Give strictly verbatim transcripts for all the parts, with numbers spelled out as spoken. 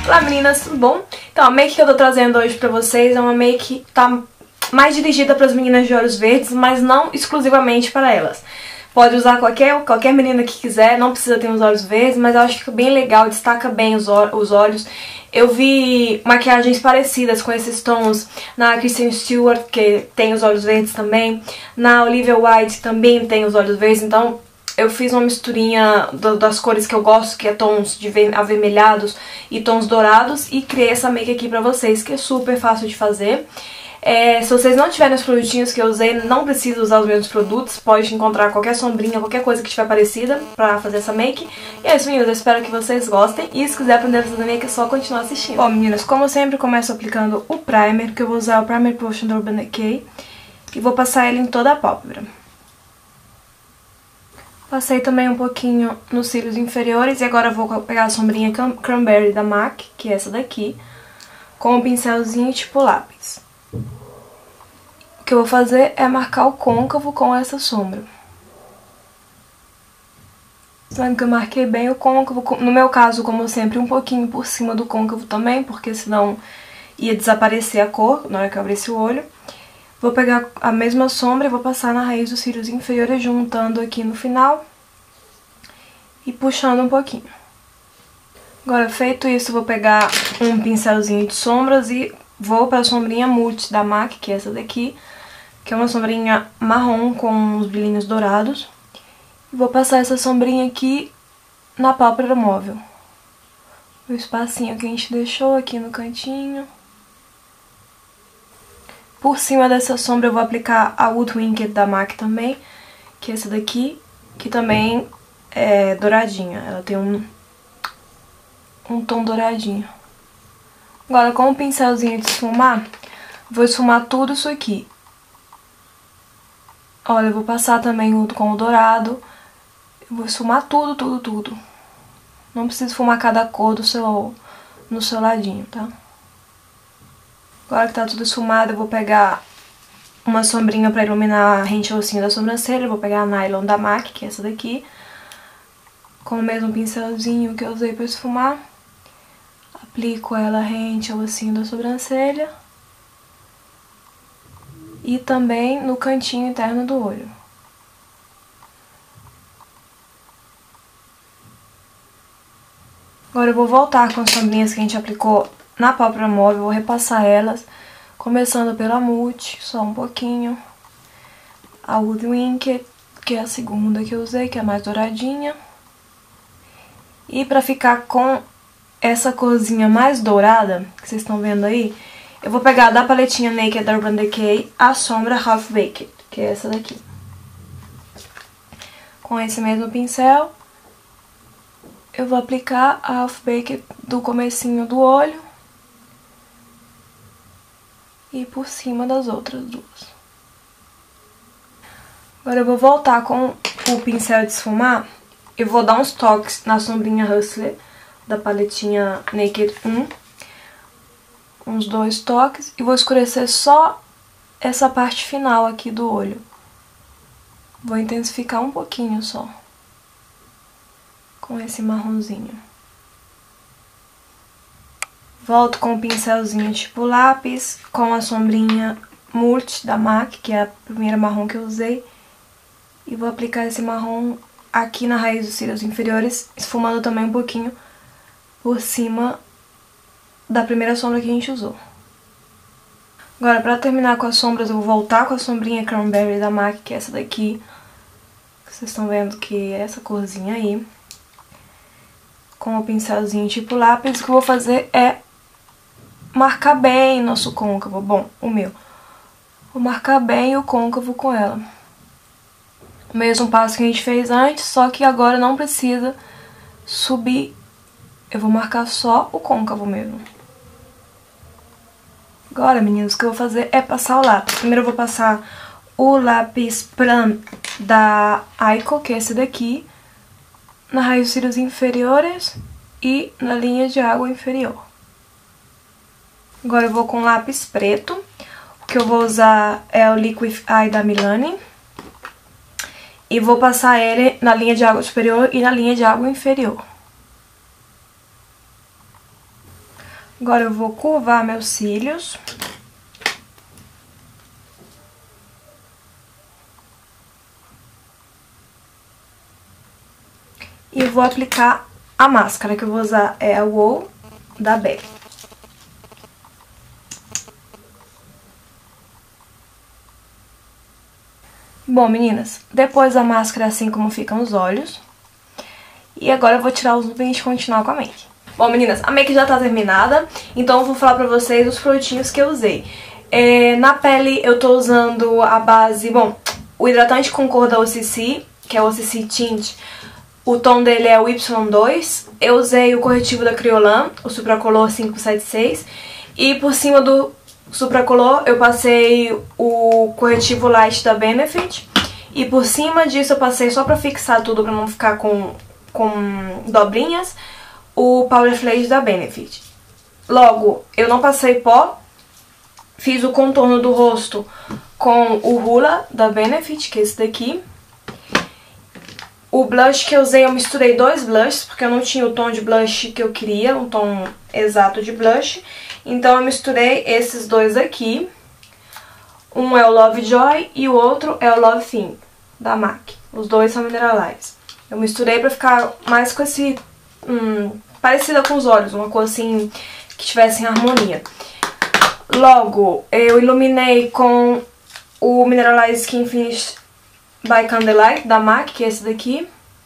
Olá meninas, tudo bom? Então a make que eu tô trazendo hoje pra vocês é uma make que tá mais dirigida para as meninas de olhos verdes, mas não exclusivamente para elas. Pode usar qualquer, qualquer menina que quiser, não precisa ter os olhos verdes, mas eu acho que fica bem legal, destaca bem os, os olhos. Eu vi maquiagens parecidas com esses tons na Kristen Stewart, que tem os olhos verdes também, na Olivia Wilde também tem os olhos verdes, então eu fiz uma misturinha do, das cores que eu gosto, que é tons de avermelhados e tons dourados, e criei essa make aqui pra vocês, que é super fácil de fazer. É, se vocês não tiverem os produtinhos que eu usei, não precisa usar os mesmos produtos, pode encontrar qualquer sombrinha, qualquer coisa que tiver parecida pra fazer essa make. E é isso, meninas, eu espero que vocês gostem, e se quiser aprender a fazer make é só continuar assistindo. Bom, meninas, como eu sempre começo aplicando o primer, que eu vou usar o Primer Potion da Urban Decay, e vou passar ele em toda a pálpebra. Passei também um pouquinho nos cílios inferiores, e agora eu vou pegar a sombrinha Cranberry da MAC, que é essa daqui, com um pincelzinho tipo lápis. O que eu vou fazer é marcar o côncavo com essa sombra. Vendo que eu marquei bem o côncavo, no meu caso, como sempre, um pouquinho por cima do côncavo também, porque senão ia desaparecer a cor na hora que eu abrisse o olho. Vou pegar a mesma sombra e vou passar na raiz dos cílios inferiores, juntando aqui no final e puxando um pouquinho. Agora, feito isso, vou pegar um pincelzinho de sombras e vou para a sombrinha Multi da MAC, que é essa daqui, que é uma sombrinha marrom com os brilhinhos dourados. E vou passar essa sombrinha aqui na pálpebra móvel. O espacinho que a gente deixou aqui no cantinho. Por cima dessa sombra eu vou aplicar a Woodwinked da MAC também, que é essa daqui, que também é douradinha. Ela tem um, um tom douradinho. Agora, com o pincelzinho de esfumar, vou esfumar tudo isso aqui. Olha, eu vou passar também com o dourado. Eu vou esfumar tudo, tudo, tudo. Não precisa esfumar cada cor do seu, no seu ladinho, tá? Agora que tá tudo esfumado, eu vou pegar uma sombrinha pra iluminar a rente ossinho da sobrancelha. Eu vou pegar a Nylon da MAC, que é essa daqui, com o mesmo pincelzinho que eu usei pra esfumar. Aplico ela rente ao ossinho da sobrancelha e também no cantinho interno do olho. Agora eu vou voltar com as sombrinhas que a gente aplicou na pálpebra móvel, vou repassar elas, começando pela Multi, só um pouquinho. A Woodwinked, que é a segunda que eu usei, que é mais douradinha. E pra ficar com essa corzinha mais dourada, que vocês estão vendo aí, eu vou pegar da paletinha Naked da Urban Decay a sombra Half Baked, que é essa daqui. Com esse mesmo pincel, eu vou aplicar a Half Baked do comecinho do olho e por cima das outras duas. Agora eu vou voltar com o pincel de esfumar e vou dar uns toques na sombrinha Hustler da paletinha Naked um. Uns dois toques e vou escurecer só essa parte final aqui do olho. Vou intensificar um pouquinho só com esse marronzinho. Volto com o pincelzinho tipo lápis, com a sombrinha Multi da MAC, que é a primeira marrom que eu usei. E vou aplicar esse marrom aqui na raiz dos cílios inferiores, esfumando também um pouquinho por cima da primeira sombra que a gente usou. Agora, pra terminar com as sombras, eu vou voltar com a sombrinha Cranberry da MAC, que é essa daqui. Vocês estão vendo que é essa corzinha aí. Com o pincelzinho tipo lápis, o que eu vou fazer é marcar bem nosso côncavo. Bom, o meu. Vou marcar bem o côncavo com ela. O mesmo passo que a gente fez antes, só que agora não precisa subir. Eu vou marcar só o côncavo mesmo. Agora, meninos, o que eu vou fazer é passar o lápis. Primeiro eu vou passar o lápis Plum da Eyeko, que é esse daqui, na raiz dos cílios inferiores e na linha de água inferior. Agora eu vou com lápis preto. O que eu vou usar é o Liquid Eye da Milani. E vou passar ele na linha de água superior e na linha de água inferior. Agora eu vou curvar meus cílios. E vou aplicar a máscara, que eu vou usar é a Wow da Belly. Bom, meninas, depois da máscara é assim como ficam os olhos. E agora eu vou tirar os nuvens e continuar com a make. Bom, meninas, a make já tá terminada, então eu vou falar pra vocês os produtinhos que eu usei. É, na pele eu tô usando a base, bom, o hidratante com cor da O C C, que é o O C C Tint. O tom dele é o Y dois. Eu usei o corretivo da Kryolan, o Supracolor cinco sete seis. E por cima do Supracolor eu passei o corretivo Light da Benefit. E por cima disso eu passei, só pra fixar tudo, pra não ficar com, com dobrinhas, o Powder Flake da Benefit. Logo, eu não passei pó. Fiz o contorno do rosto com o Hoola da Benefit, que é esse daqui. O blush que eu usei, eu misturei dois blushes, porque eu não tinha o tom de blush que eu queria, um tom exato de blush. Então eu misturei esses dois aqui. Um é o Lovejoy e o outro é o Love Theme, da M A C. Os dois são Mineralize. Eu misturei pra ficar mais com esse... Hum, parecida com os olhos, uma cor assim que tivesse em harmonia. Logo, eu iluminei com o Mineralize Skin Finish by Candlelight, da M A C, que é esse daqui.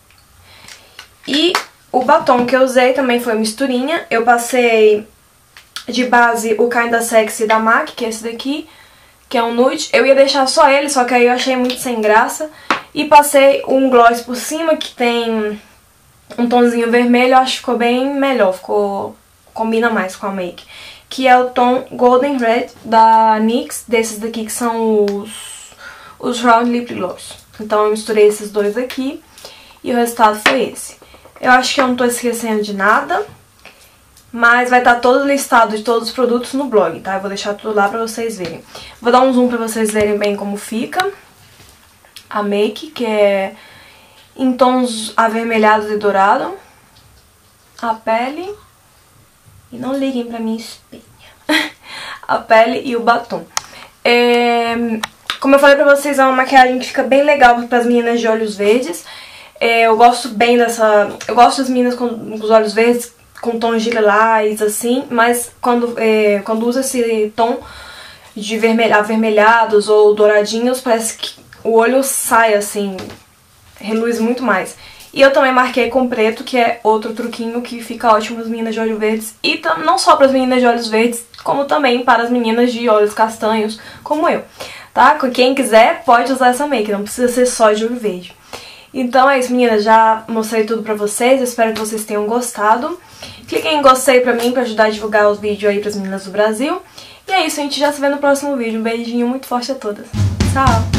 E o batom que eu usei também foi misturinha. Eu passei de base o Kinda Sexy da M A C, que é esse daqui, que é um nude. Eu ia deixar só ele, só que aí eu achei muito sem graça. E passei um gloss por cima, que tem um tonzinho vermelho. Eu acho que ficou bem melhor, ficou, combina mais com a make. Que é o tom Golden Red da NYX, desses daqui que são os, os Round Lip Gloss. Então eu misturei esses dois aqui e o resultado foi esse. Eu acho que eu não tô esquecendo de nada, mas vai estar todo listado de todos os produtos no blog, tá? Eu vou deixar tudo lá pra vocês verem. Vou dar um zoom pra vocês verem bem como fica a make, que é em tons avermelhados e dourado. A pele... E não liguem pra minha espinha. A pele e o batom. É... Como eu falei pra vocês, é uma maquiagem que fica bem legal pras meninas de olhos verdes. É, eu gosto bem dessa... Eu gosto das meninas com os olhos verdes, com tons de lilás, assim. Mas quando, é, quando usa esse tom de vermelha, avermelhados ou douradinhos, parece que o olho sai, assim, reluz muito mais. E eu também marquei com preto, que é outro truquinho que fica ótimo para as meninas de olhos verdes. E não só para as meninas de olhos verdes, como também para as meninas de olhos castanhos, como eu. Tá? Quem quiser pode usar essa make, não precisa ser só de olho verde. Então é isso, meninas. Já mostrei tudo pra vocês. Eu espero que vocês tenham gostado. Cliquem em gostei pra mim, pra ajudar a divulgar os vídeos aí pras meninas do Brasil. E é isso, a gente já se vê no próximo vídeo. Um beijinho muito forte a todas. Tchau!